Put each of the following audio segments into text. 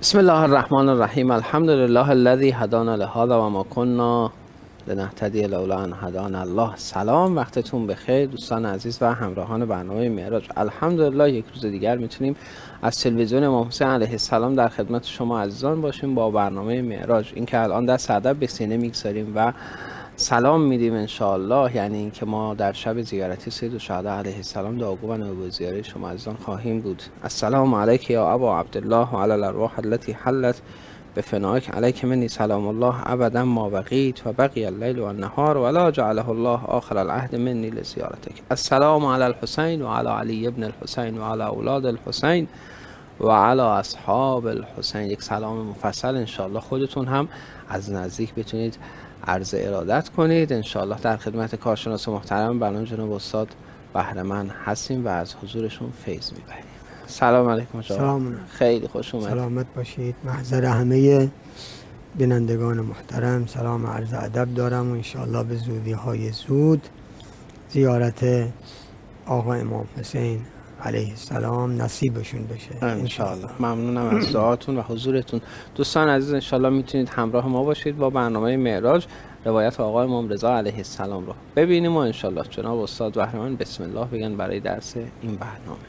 بسم الله الرحمن الرحیم. الحمد لله الذی هدانا لهذا و ما كنا لنهتدی لولا ان هدانا الله. سلام، وقتتون بخیر دوستان عزیز و همراهان برنامه معراج. الحمدلله یک روز دیگر میتونیم از تلویزیون امام حسین علیه السلام در خدمت شما عزیزان باشیم با برنامه معراج. این که الان دست ادب به سینه میگذاریم و سلام میدیم انشاءالله، یعنی اینکه ما در شب زیارتی سید الشهدا علیه السلام دعاگو و نوبه زیاره شما عزیزان خواهیم بود. السلام علیک یا ابا عبدالله و علی الارواح التي حلت بفنائک علیک منی سلام الله ابدا ما بقیت و بقی اللیل و النهار ولا جعله الله آخر العهد منی لزیارتک. السلام علی الحسین و علی علی ابن الحسین و علی اولاد الحسین و علی اصحاب الحسین. یک سلام مفصل انشاءالله خودتون هم از نزدیک بتونید عرض ارادت کنید. انشاءالله در خدمت کارشناس محترم برنامه جناب استاد بهره‌مند هستیم و از حضورشون فیض میبریم. سلام علیکم جناب. سلام. خیلی خوش اومدید. سلامت باشید. محضر همه بینندگان محترم سلام و عرض ادب دارم و انشاءالله به زودی های زود زیارت آقا امام حسین علیه السلام نصیبشون بشه انشاءالله. ممنونم از دعاتون و حضورتون. دوستان عزیز انشاءالله میتونید همراه ما باشید با برنامه معراج، روایت آقا امام رضا علیه السلام رو ببینیم و انشاءالله جناب استاد بهره‌مند بسم الله بگن برای درس این برنامه.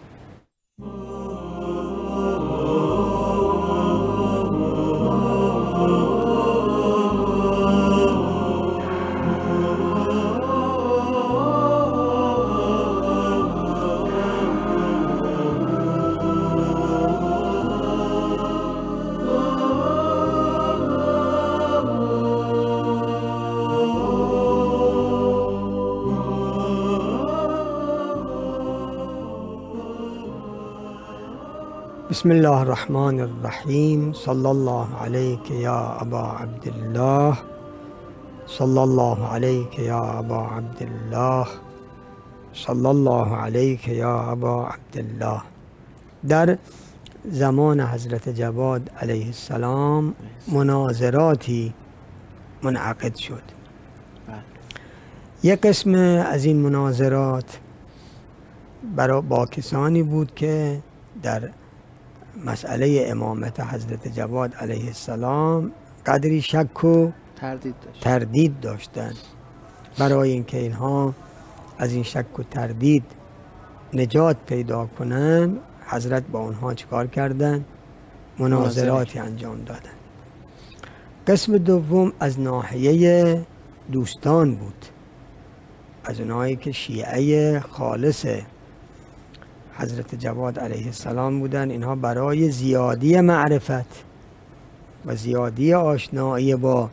بسم الله الرحمن الرحیم. صلی الله علیک یا ابا عبدالله، صلی الله علیک یا ابا عبدالله، صلی الله علیک یا ابا عبدالله. در زمان حضرت جواد علیه السلام مناظراتی منعقد شد. یک قسم از این مناظرات با کسانی بود که در مسئله امامت حضرت جواد علیه السلام قدری شک و تردید داشتند. برای اینکه اینها از این شک و تردید نجات پیدا کنند حضرت با اونها چیکار کردند؟ مناظراتی انجام دادند. قسم دوم از ناحیه دوستان بود، از اونایی که شیعه خالص حضرت جواد علیه السلام بودن. اینها برای زیادی معرفت و زیادی آشنایی با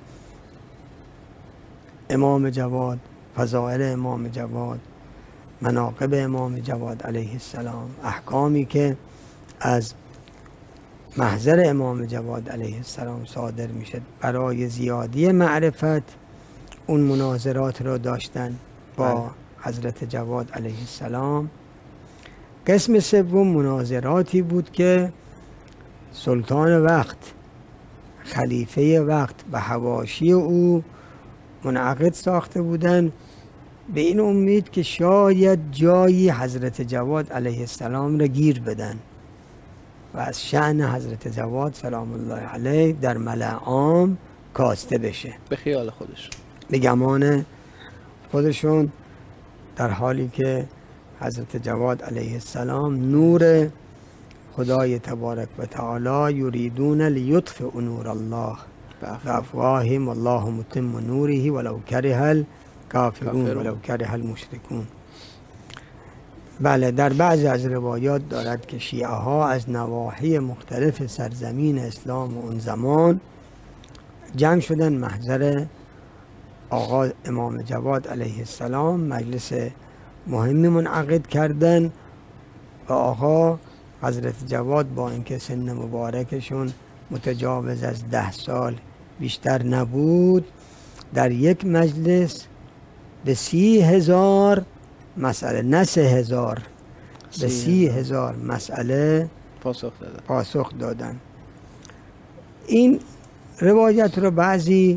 امام جواد، فضائل امام جواد، مناقب امام جواد علیه السلام، احکامی که از محضر امام جواد علیه السلام صادر میشد، برای زیادی معرفت اون مناظرات رو داشتن با حضرت جواد علیه السلام. قسم سوم مناظراتی بود که سلطان وقت، خلیفه وقت و حواشی او منعقد ساخته بودند به این امید که شاید جایی حضرت جواد علیه السلام را گیر بدن و از شأن حضرت جواد سلام الله علیه در ملأ عام کاسته بشه، به خیال خودشون، به گمان خودشون، در حالی که حضرت جواد علیه السلام نور خدای تبارک و تعالی یریدون لیطفئوا نور الله بافواههم والله متم نوره ولو کره الکافرون ولو کره المشرکون. بله، در بعضی از روایات دارد که شیعه ها از نواحی مختلف سرزمین اسلام و اون زمان جمع شدن محضر آقا امام جواد علیه السلام، مجلس مهمی منعقد کردن و آقا حضرت جواد با اینکه سن مبارکشون متجاوز از 10 سال بیشتر نبود، در یک مجلس به 30,000 مسئله، نه 3,000، به 30,000 مسئله پاسخ دادن. این روایت رو بعضی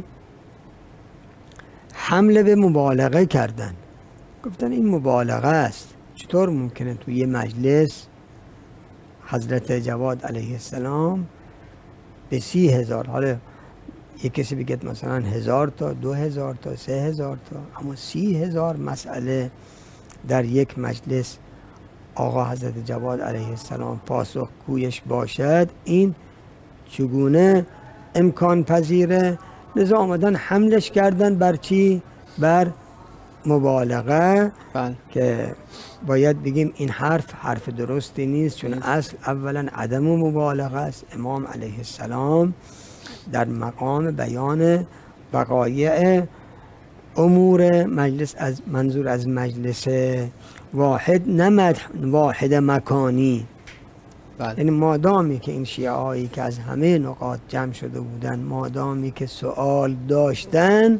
حمله به مبالغه کردن، گفتن این مبالغه است. چطور ممکنه توی یه مجلس حضرت جواد علیه السلام به 30,000. حالا یک کسی بگه مثلا 1000 تا 2000 تا 3000 تا، اما 30,000 مسئله در یک مجلس آقا حضرت جواد علیه السلام پاسخ گویش باشد، این چگونه امکان پذیره؟ لذا آمدن حملش کردن بر چی؟ بر مبالغه. بله. که باید بگیم این حرف درستی نیست، چون اصل اولا عدم مبالغه است. امام علیه السلام در مقام بیان وقایع امور مجلس، از منظور از مجلس واحد، نه واحد مکانی. بله. یعنی مادامی که این شیعه هایی که از همه نقاط جمع شده بودن، مادامی که سوال داشتن،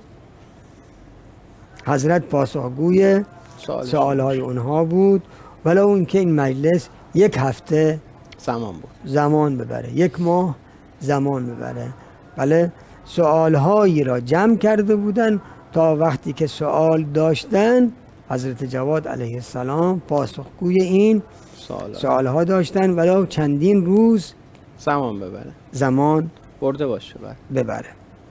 حضرت پاسخگوی سوال های اونها بود، ولو اینکه این مجلس یک هفته زمان ببره، یک ماه زمان ببره. بله، سوال هایی را جمع کرده بودن تا وقتی که سوال داشتن حضرت جواد علیه السلام پاسخگوی این سوال ها داشتن، ولو چندین روز زمان برده باشه ببره.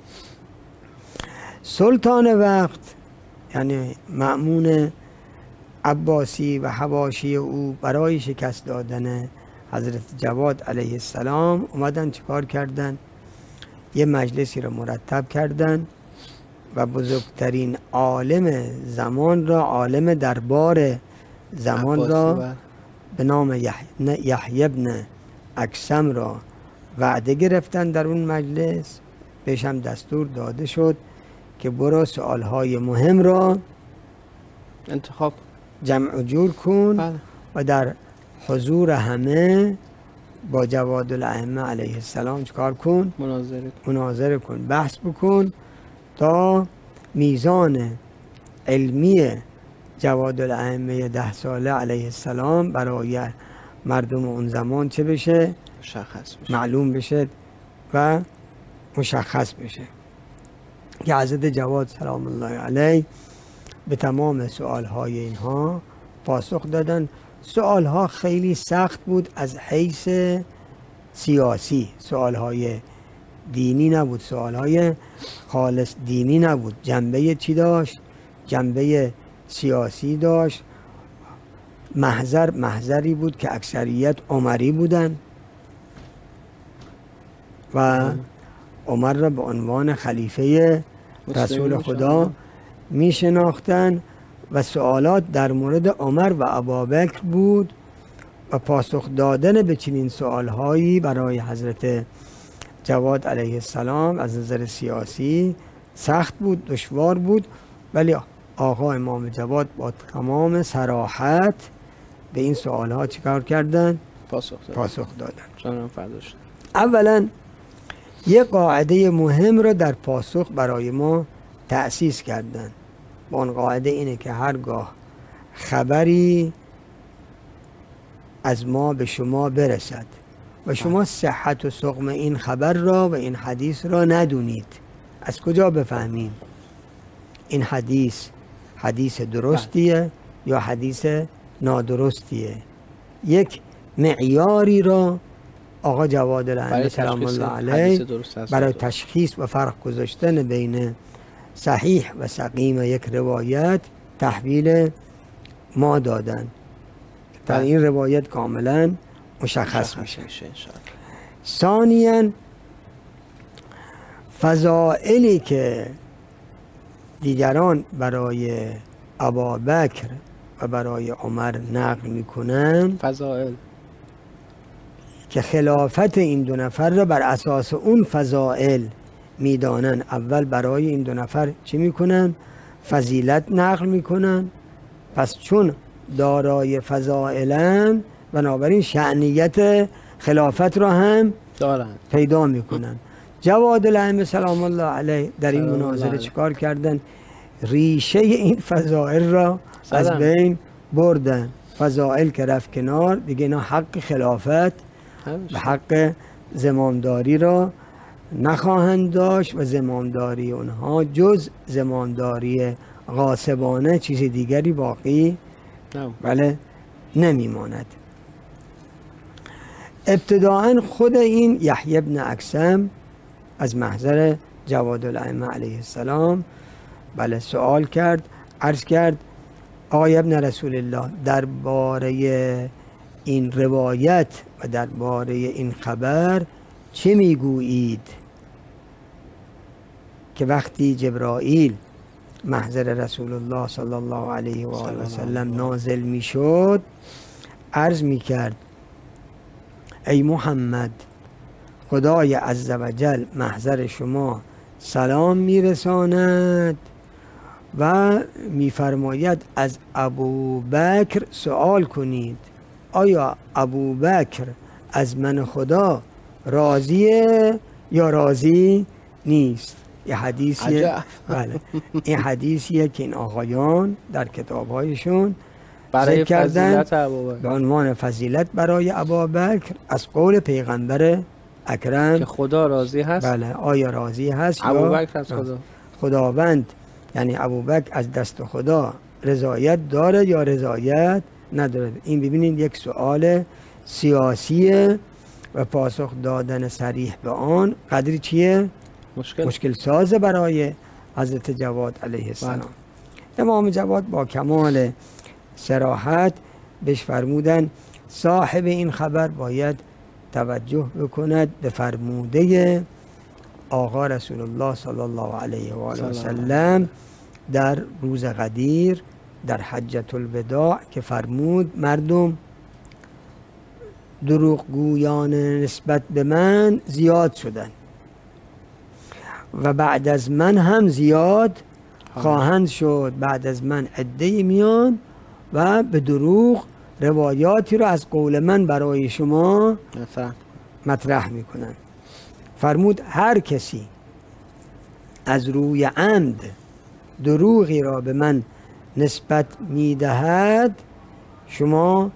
سلطان وقت یعنی مأمون عباسی و حواشی او برای شکست دادن حضرت جواد علیه السلام اومدن چیکار کردن؟ یه مجلسی را مرتب کردن و بزرگترین عالم زمان را، عالم دربار زمان را به نام یحیی ابن اکثم را وعده گرفتن در اون مجلس. بهش هم دستور داده شد که برو سوالهای مهم را انتخاب جمع و جور کن. بله. و در حضور همه با جواد الائمه علیه السلام چکار کن؟ مناظره کن، بحث بکن تا میزان علمی جواد الائمه 10 ساله علیه السلام برای مردم اون زمان چه بشه؟ معلوم بشه و مشخص بشه. که حضرت جواد سلام الله علیه به تمام سوالهای اینها پاسخ دادن. سوالها خیلی سخت بود از حیث سیاسی، سوالهای دینی نبود، سوالهای خالص دینی نبود. جنبه چی داشت؟ جنبه سیاسی داشت. محضری بود که اکثریت عمری بودن و عمر را به عنوان خلیفه رسول خدا می شناختن و سوالات در مورد عمر و ابابکر بود و پاسخ دادن به چنین سوالهایی برای حضرت جواد علیه السلام از نظر سیاسی سخت بود، دشوار بود. ولی آقا امام جواد با تمام صراحت به این سوالها چیکار کردن؟ پاسخ دادن. اولا یک قاعده مهم را در پاسخ برای ما تأسیس کردن. با اون قاعده اینه که هرگاه خبری از ما به شما برسد و شما صحت و سقم این خبر را و این حدیث را ندونید، از کجا بفهمیم این حدیث درستیه یا حدیث نادرستیه؟ یک معیاری را آقا جواد الائمه سلام الله علیه برای تشخیص و فرق گذاشتن بین صحیح و سقیم یک روایت تحویل ما دادن تا این روایت کاملا مشخص میشه. ثانیاً فضائلی که دیگران برای ابابکر و برای عمر نقل میکنن، فضائل که خلافت این دو نفر را بر اساس اون فضائل میدانن، اول برای این دو نفر چی میکنن؟ فضیلت نقل میکنن. پس چون دارای فضائلن بنابراین شأنیت خلافت را هم دارن پیدا میکنن. جواد الائمه سلام الله علیه در این مناظره چیکار کردن؟ ریشه این فضائل را از بین بردن. فضائل که رفت کنار، دیگه اینا حق خلافت و حق زمامداری را نخواهند داشت و زمامداری اونها جز زمامداری غاصبانه چیز دیگری باقی بله نمیماند. ابتداءً خود این یحیی بن اکثم از محضر جواد الائمه علیه السلام بله سوال کرد، عرض کرد آقای ابن رسول الله درباره این روایت و درباره این خبر چه میگویید که وقتی جبرائیل محضر رسول الله صلی الله علیه و آله و سلم نازل میشد عرض میکرد ای محمد خدای عزوجل محضر شما سلام میرساند و میفرماید از ابوبکر سوال کنید آیا ابوبکر از من خدا راضیه یا راضی نیست. این حدیثیه بله این حدیثیه که این آقایان در کتابهایشون برای کردن فضیلت ابوبکر به عنوان فضیلت برای ابوبکر از قول پیغمبر اکرم که خدا راضی هست. بله آیا راضی هست یا ابوبکر از خدا خداوند، یعنی ابوبکر از دست خدا رضایت داره یا رضایت نداره. این ببینید یک سوال سیاسیه و پاسخ دادن صریح به آن قدری چیه؟ مشکل سازه برای حضرت جواد علیه السلام. امام جواد با کمال صراحت بهش فرمودن صاحب این خبر باید توجه بکند به فرموده آقا رسول الله صلی الله علیه و آله و سلم در روز غدیر در حجة الوداع که فرمود مردم دروغگویان نسبت به من زیاد شدن و بعد از من هم زیاد خواهند شد. بعد از من عده‌ای میان و به دروغ روایاتی رو از قول من برای شما مطرح میکنن. فرمود هر کسی از روی عمد دروغی را به من نسبت میدهد شما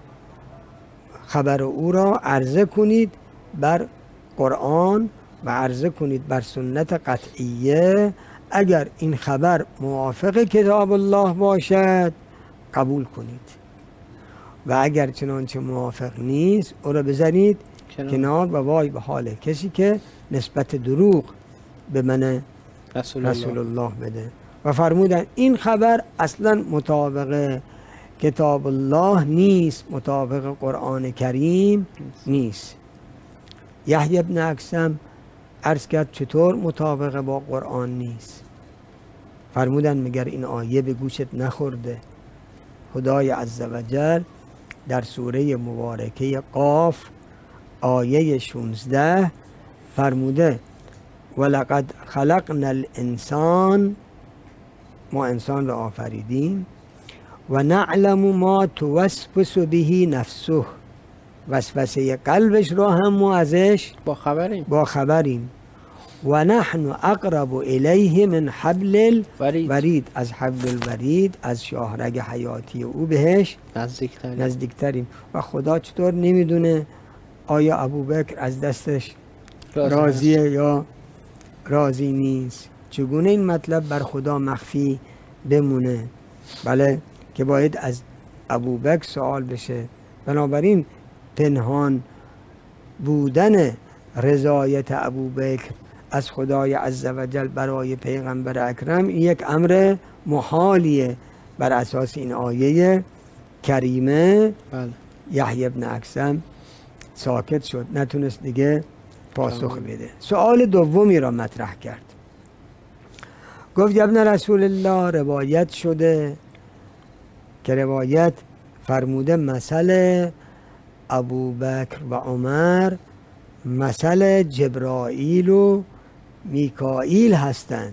خبر او را عرضه کنید بر قرآن و عرضه کنید بر سنت قطعیه. اگر این خبر موافق کتاب الله باشد قبول کنید و اگر چنانچه موافق نیست او را بزنید کنار و وای به حال کسی که نسبت دروغ به من رسول الله بده. و فرمودن این خبر اصلا مطابق کتاب الله نیست، مطابق قرآن کریم نیست. یحیی بن اکثم عرض کرد چطور مطابق با قرآن نیست؟ فرمودن مگر این آیه به گوشت نخورده؟ خدای عزوجل در سوره مبارکه قاف آیه 16 فرموده ولقد خلقنا الانسان، ما انسان را آفریدیم و نعلم ما توسوس به نفسه، وسوسه قلبش را هم ما ازش با خبریم و نحن اقرب الیه من حبل الورید، از حبل الورید از شاهرگ حیاتی او بهش نزدیکتریم. و خدا چطور نمیدونه آیا ابوبکر از دستش راضیه یا راضی نیست؟ چگونه این مطلب بر خدا مخفی بمونه؟ بله که باید از ابوبکر سوال بشه. بنابراین پنهان بودن رضایت ابوبکر از خدای عزوجل برای پیغمبر اکرم یک امر محالیه. بر اساس این آیه کریمه یحیی بن اکثم ساکت شد، نتونست دیگه پاسخ بده. سوال دومی را مطرح کرد، گفت ابن رسول الله روایت شده که روایت فرموده مثل ابوبکر و عمر مثل جبرائیل و میکائیل هستند.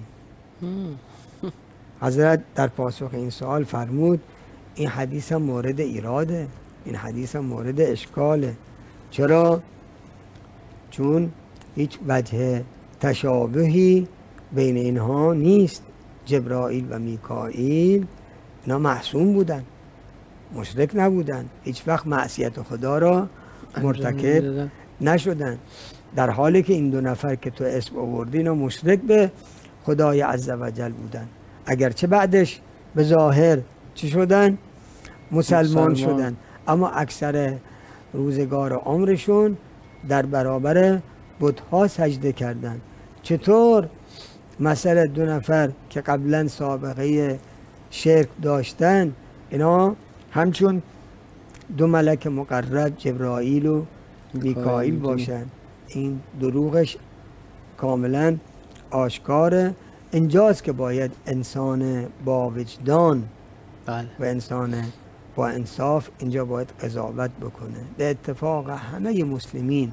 حضرت در پاسخ این سوال فرمود این حدیث هم مورد ایراده، این حدیث هم مورد اشکاله. چرا؟ چون هیچ وجه تشابهی بین اینها نیست. جبرائیل و میکائیل اینا معصوم بودن، مشرک نبودن، هیچ وقت معصیت خدا را مرتکب نشدن، در حالی که این دو نفر که تو اسم آوردی اینا مشرک به خدای عزوجل بودن. اگرچه بعدش به ظاهر چی شدن؟ مسلمان شدن، اما اکثر روزگار عمرشون در برابر بت‌ها سجده کردند. چطور مثلا 2 نفر که قبلا سابقه شرک داشتن، اینا همچون 2 ملک مقرب جبرائیل و میکائیل باشن، این دروغش کاملا آشکاره. اینجاست که باید انسان با وجدان بله. و انسان با انصاف اینجا باید قضاوت بکنه. به اتفاق همه مسلمین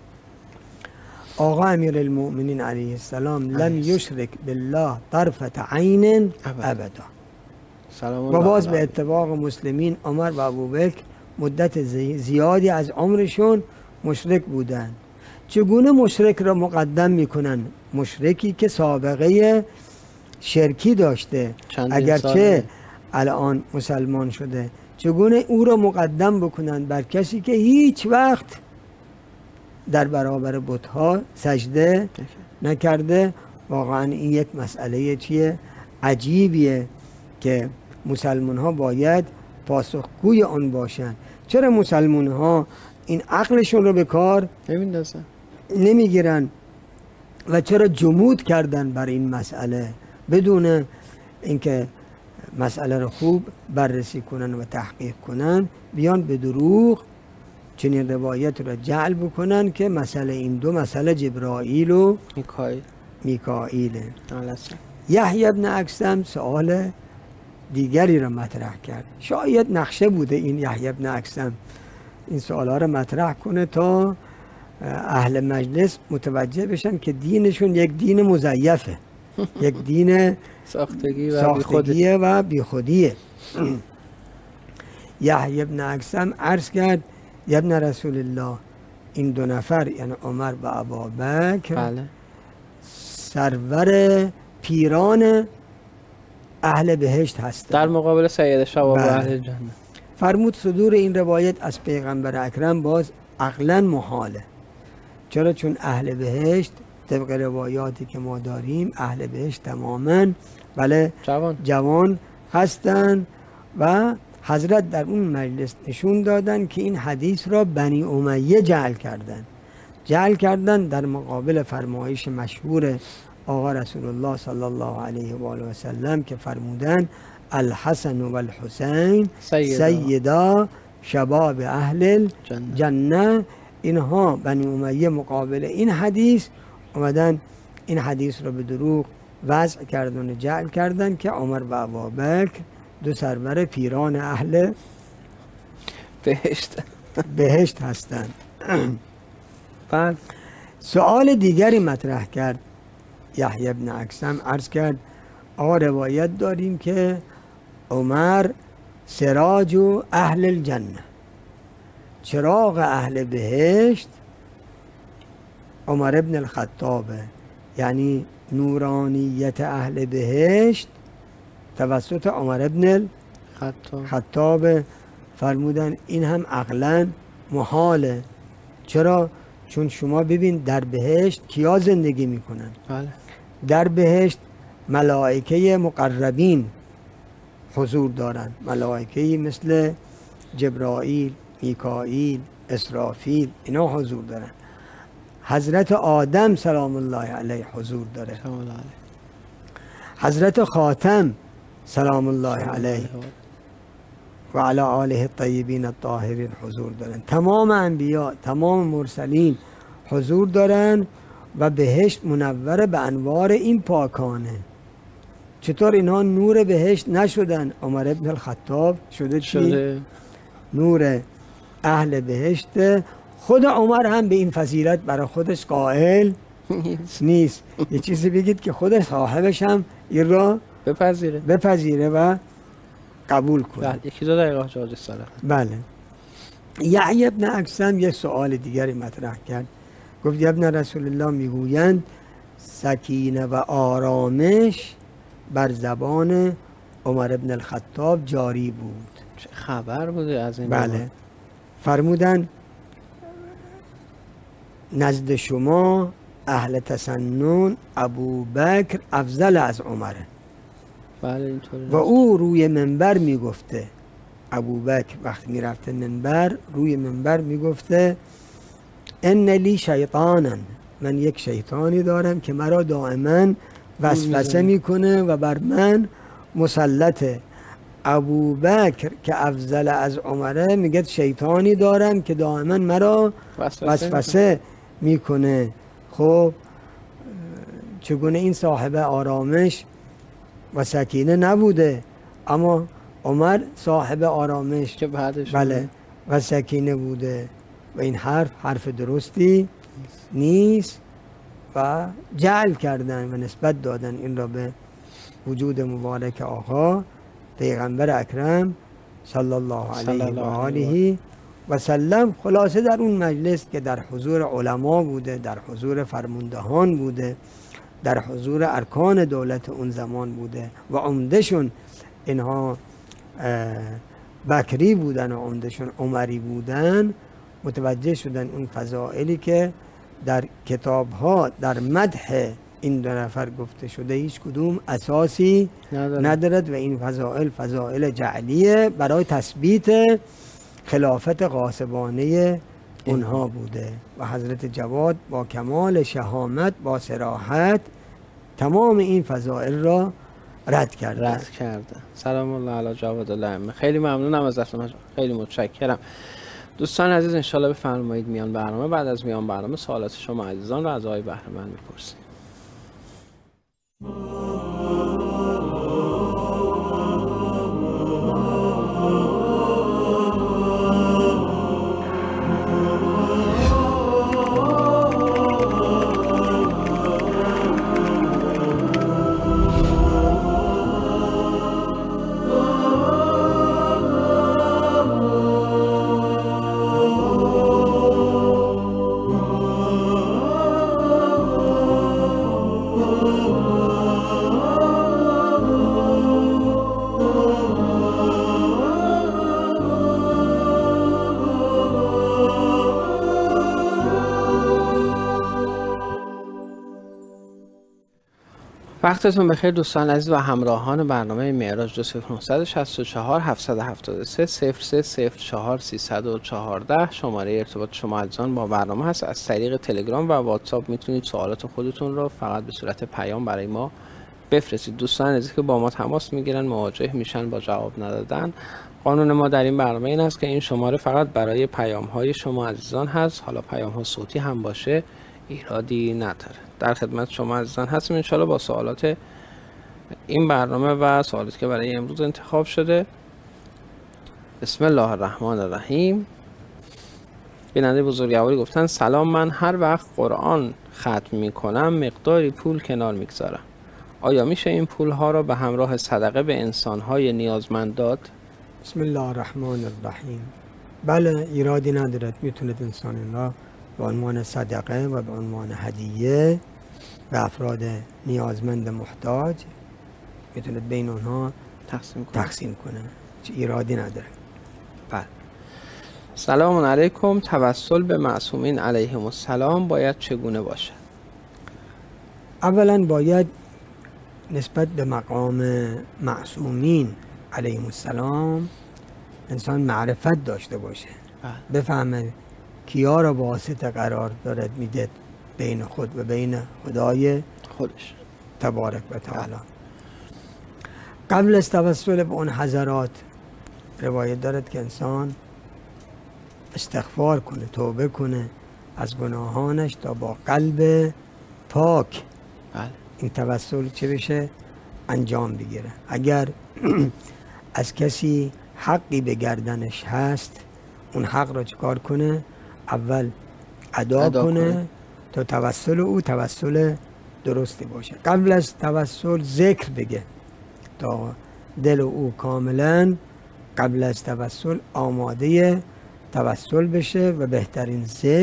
آقا امیرالمؤمنین علیه السلام لم یشرک بالله طرفة عین ابدا. و باز به اتفاق مسلمین عمر و ابوبکر مدت زیادی از عمرشون مشرک بودن. چگونه مشرک را مقدم میکنن؟ مشرکی که سابقه شرکی داشته اگرچه الان مسلمان شده، چگونه او را مقدم بکنن بر کسی که هیچ وقت در برابر بت‌ها سجده نکرده؟ واقعا این یک مسئله چیه عجیبیه که مسلمان ها باید پاسخگوی آن باشن. چرا مسلمان ها این عقلشون رو به کار نمیگیرن و چرا جمود کردن بر این مسئله بدون اینکه مسئله رو خوب بررسی کنن و تحقیق کنن، بیان به دروغ چنین روایت رو جعل بکنن که مسئله این 2 مسئله جبرائیل و میکائیله. یحیی ابن اکثم سوال دیگری رو مطرح کرد. شاید نقشه بوده این یحیی ابن اکثم این سوالها رو مطرح کنه تا اهل مجلس متوجه بشن که دینشون یک دین مزیفه، یک دین ساختگیه و بیخودیه. یحیی ابن اکثم عرض کرد یا ابن رسول الله، این 2 نفر یعنی عمر و ابوبکر سرور پیران اهل بهشت هستند در مقابل سید شباب اهل جنت. فرمود صدور این روایت از پیغمبر اکرم باز عقلا محاله. چرا؟ چون اهل بهشت طبق روایاتی که ما داریم اهل بهشت تماما بله جوان هستند و حضرت در اون مجلس نشون دادن که این حدیث را بنی امیه جعل کردن در مقابل فرمایش مشهور آقا رسول الله صلی الله علیه و آله و سلم که فرمودن الحسن و الحسین سیدا شباب اهل الجنه. اینها بنی امیه مقابل این حدیث اومدن این حدیث رو به دروغ وضع کردن و جعل کردن که عمر و ابوبکر 2 سرور پیران اهل بهشت هستند. بعد سوال دیگری مطرح کرد یحیی ابن اکثم، عرض کرد آقا روایت داریم که عمر سراج و اهل الجنه، چراغ اهل بهشت عمر ابن الخطابه، یعنی نورانیت اهل بهشت توسط عمر ابن الخطاب. فرمودن این هم عقلا محاله. چرا؟ چون شما ببین در بهشت کیا زندگی میکنن؟ در بهشت ملائکه مقربین حضور دارن، ملائکه مثل جبرائیل، میکائیل، اسرافیل، اینا حضور دارن. حضرت آدم سلام الله علیه حضور داره، حضرت خاتم سلام الله علیه و علی آله الطیبین الطاهرین حضور دارن. تمام انبیا، تمام مرسلین حضور دارن و بهشت منوره به انوار این پاکانه. چطور اینها نور بهشت نشدن؟ عمر ابن الخطاب شده نور اهل بهشت. خود عمر هم به این فضیلت برای خودش قائل نیست. یه چیزی بگید که خود صاحبش هم این را بپذیره و قبول کنه. بله، 1-2 دقیقه جاج السلام. بله. یحیی ابن اکثم یه سوال دیگری مطرح کرد. گفت ابن رسول الله میگویند سکینه و آرامش بر زبان عمر ابن الخطاب جاری بود. چه خبر بوده از این؟ بله. فرمودن نزد شما اهل تسنن ابوبکر افضل از عمره. بله اینطوره. و او روی منبر میگفته، ابوبکر وقتی میرفته منبر روی منبر میگفته ان لی شیطانا، من یک شیطانی دارم که مرا دائما وسوسه میکنه و بر من مسلطه. ابوبکر که افضل از عمره میگه شیطانی دارم که دائما مرا وسوسه میکنه. خب چگونه این صاحب آرامش و سکینه نبوده، اما عمر صاحب آرامش که بعدش بله و سکینه بوده و این حرف درستی نیست و جعل کردن و نسبت دادن این را به وجود مبارک آقا پیغمبر اکرم صلی الله علیه و آله و سلم. خلاصه در اون مجلس که در حضور علما بوده، در حضور فرماندهان بوده، در حضور ارکان دولت اون زمان بوده و عمدهشون اینها بکری بودن و عمدهشون عمری بودن، متوجه شدن اون فضائلی که در کتاب ها در مدح این دو نفر گفته شده هیچ کدوم اساسی ندارد و این فضائل جعلیه برای تثبیت خلافت غاصبانه اونها بوده و حضرت جواد با کمال شهامت با صراحت تمام این فضائل را رد کرده. سلام الله علی جواد الائمه. خیلی ممنونم ازتون، خیلی متشکرم. دوستان عزیز انشالله بفرمایید میان برنامه. بعد از میان برنامه سوالات شما عزیزان رو از آقای بهره‌مند میپرسیم. وقتتون بخیر دوستان عزیز و همراهان برنامه معراج 2964 773 0304 314 شماره ارتباط شما عزیزان با برنامه هست. از طریق تلگرام و واتساپ میتونید سوالات خودتون رو فقط به صورت پیام برای ما بفرستید. دوستان عزیز که با ما تماس میگیرن مواجه میشن با جواب ندادن، قانون ما در این برنامه این است که این شماره فقط برای پیام های شما عزیزان هست، حالا پیام ها صوتی هم باشه ایرادی نداره. در خدمت شما عزیزان هستیم انشالله با سوالات این برنامه و سوالاتی که برای امروز انتخاب شده. بسم الله الرحمن الرحیم. بیننده بزرگواری گفتن سلام، من هر وقت قرآن ختم می کنم مقداری پول کنار میگذارم، آیا میشه این پول ها را به همراه صدقه به انسان های نیازمند داد؟ بسم الله الرحمن الرحیم. بله ایرادی ندارد، میتونید انسان الله به عنوان صدقه و به عنوان هدیه به افراد نیازمند محتاج میتونید بین اونها تقسیم کنه، چه ایرادی نداره. بله. سلام علیکم، توسل به معصومین علیهم السلام باید چگونه باشه؟ اولا باید نسبت به مقام معصومین علیهم السلام انسان معرفت داشته باشه، بفهمه کیا را واسطه قرار دارد میده بین خود و بین خدای خودش تبارک و تعالی. قبل از توسل به اون حضرات روایت دارد که انسان استغفار کنه، توبه کنه از گناهانش تا با قلب پاک این توسل چه بشه انجام بگیره. اگر از کسی حقی به گردنش هست اون حق را چکار کنه؟ اول ادا کنه تا توسل او توسل درستی باشه. قبل از توسل ذکر بگه تا دل او کاملا قبل از توسل آماده توسل بشه و بهترین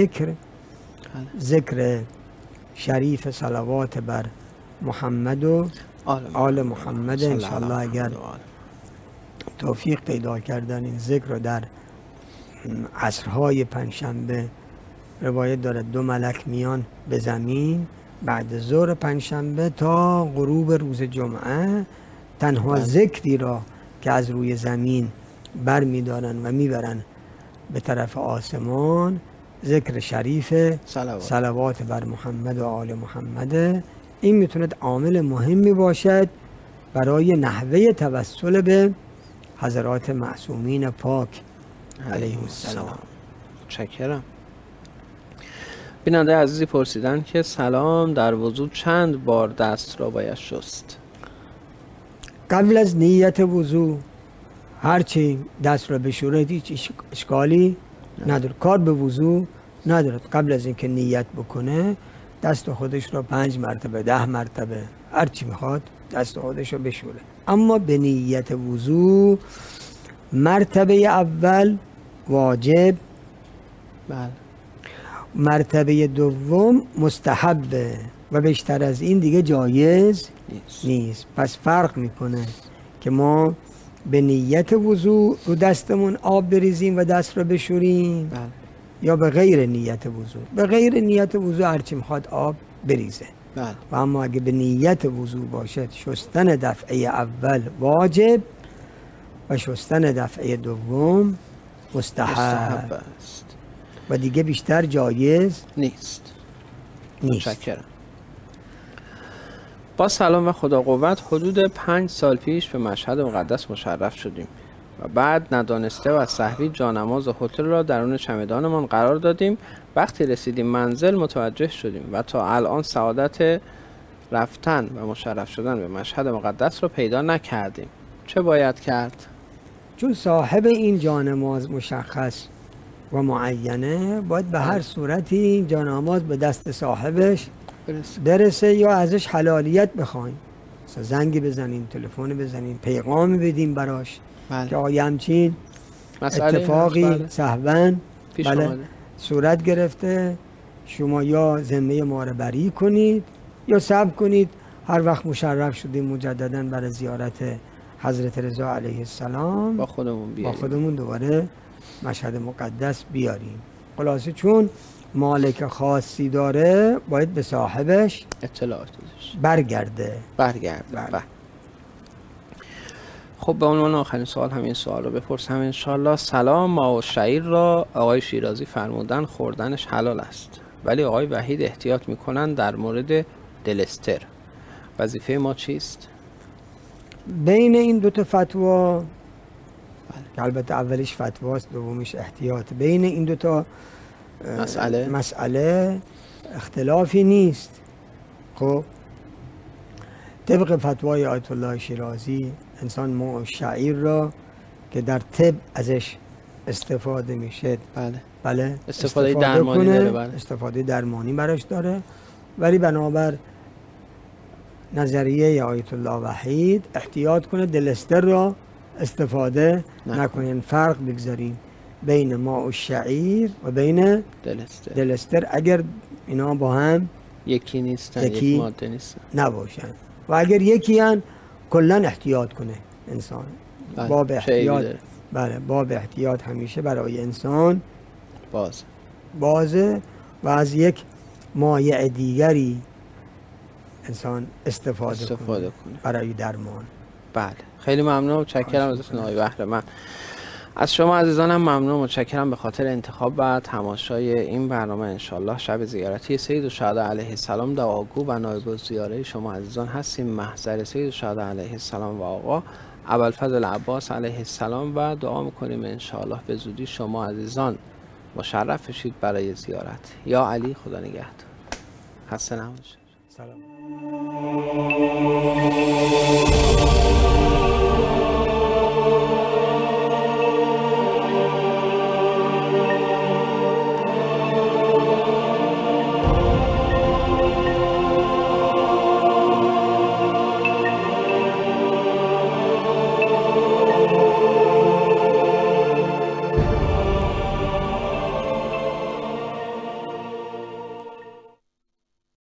ذکر شریف صلوات بر محمد و آل محمد. انشاءالله اگر توفیق پیدا کردن این ذکر رو در عصرهای پنجشنبه، روایت دارد 2 ملک میان به زمین بعد ظهر پنجشنبه تا غروب روز جمعه، تنها ذکری را که از روی زمین بر می دارن و می برن به طرف آسمان ذکر شریف صلوات بر محمد و آل محمد. این میتونه عامل مهمی باشد برای نحوه توسل به حضرات معصومین پاک علیهم السلام. متشکرم. بیننده عزیزی پرسیدن که سلام، در وضو چند بار دست را باید شست؟ قبل از نیت وضو هرچی دست را بشوره هیچ اشکالی نداره، کار به وضو نداره. قبل از اینکه نیت بکنه دست خودش را 5 مرتبه 10 مرتبه هرچی میخواد دست خودش رو بشوره. اما به نیت وضو مرتبه اول واجب، بله، مرتبه دوم مستحبه و بیشتر از این دیگه جایز نیست. پس فرق میکنه که ما به نیت وضو رو دستمون آب بریزیم و دست رو بشوریم، بله، یا به غیر نیت وضو. به غیر نیت وضو هرچی میخواد آب بریزه. بله. و اما اگه به نیت وضو باشد شستن دفعه اول واجب و شستن دفعه دوم مستحب است و دیگه بیشتر جایز نیست. متشکرم. با سلام و خدا قوت، حدود 5 سال پیش به مشهد مقدس مشرف شدیم و بعد ندانسته و سهوی جانماز هتل را درون چمدانمان قرار دادیم. وقتی رسیدیم منزل متوجه شدیم و تا الان سعادت رفتن و مشرف شدن به مشهد مقدس را پیدا نکردیم. چه باید کرد؟ چون صاحب این جانماز مشخص و معینه، باید به هر صورتی این جانماز به دست صاحبش برسه یا ازش حلالیت بخوایم، مثلا زنگی بزنیم، تلفن بزنیم، پیغام بدیم براش که آیا همچین اتفاقی سهواً صورت گرفته، شما یا ذمه ما رو بری کنید یا صبر کنید هر وقت مشرف شدیم مجدداً برای زیارت حضرت رضا علیه السلام با خودمون دوباره مشهد مقدس بیاریم. خلاصه چون مالک خاصی داره باید به صاحبش اطلاعات برگرده. خب به عنوان آخرین سوال همین سوال رو بپرسم انشالله. سلام، ما و شعیر را آقای شیرازی فرمودن خوردنش حلال است، ولی آقای وحید احتیاط میکنن در مورد دلستر. وظیفه ما چیست؟ بین این دو تا فتوا، البته اولیش فتواست دومیش احتیاط، بین این دو تا مسئله اختلافی نیست. خب طبق فتوای آیت الله شیرازی انسان ماء شعیر را که در طب ازش استفاده میشه بله استفاده درمانی داره، استفاده درمانی براش داره، ولی بنابر نظریه آیت الله وحید احتیاط کنه دلستر را استفاده نکنین. فرق بگذاریم بین ماء الشعیر و بین دلستر. اگر اینا با هم یکی نیستن، یک ماده نیستن، نباشن و اگر یکی هن کلا احتیاط کنه انسان. باب احتیاط باب احتیاط همیشه برای انسان بازه و از یک مایع دیگری انسان استفاده کنه برای درمان. بله، خیلی ممنون، متشکرم ازتون آقای بهره‌مند. از شما عزیزانم ممنون، متشکرم به خاطر انتخاب و تماشای این برنامه. انشالله شب زیارتی سید الشهدا علیه السلام دعاگو و نایب الزیاره شما عزیزان هستیم. محضر سید الشهدا علیه السلام و آقا ابوالفضل عباس علیه السلام و دعا میکنیم انشالله به زودی شما عزیزان مشرف بشید برای زیارت. یا علی، خدا نگهدار. خسته نباشید. سلام.